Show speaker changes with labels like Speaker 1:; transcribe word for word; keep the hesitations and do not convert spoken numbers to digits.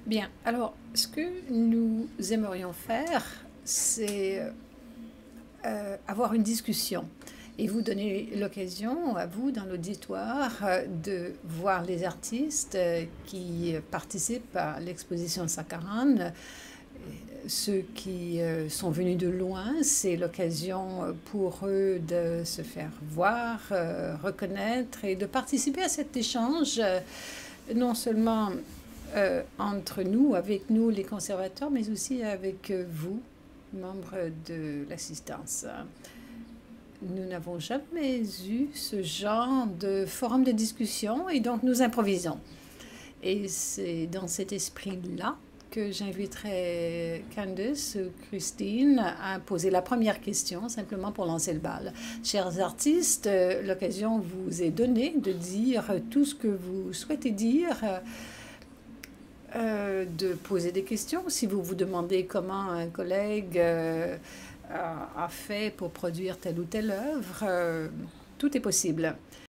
Speaker 1: Bien, alors ce que nous aimerions faire, c'est euh, avoir une discussion et vous donner l'occasion, à vous, dans l'auditoire, euh, de voir les artistes euh, qui participent à l'exposition Sakharine. Ceux qui euh, sont venus de loin, c'est l'occasion pour eux de se faire voir, euh, reconnaître et de participer à cet échange, euh, non seulement euh, entre nous, avec nous les conservateurs, mais aussi avec euh, vous, membres de l'assistance. Nous n'avons jamais eu ce genre de forum de discussion et donc nous improvisons. Et c'est dans cet esprit-là que j'inviterai Candice ou Christine à poser la première question, simplement pour lancer le bal. Chers artistes, l'occasion vous est donnée de dire tout ce que vous souhaitez dire, euh, de poser des questions. Si vous vous demandez comment un collègue euh, a, a fait pour produire telle ou telle œuvre, euh, tout est possible.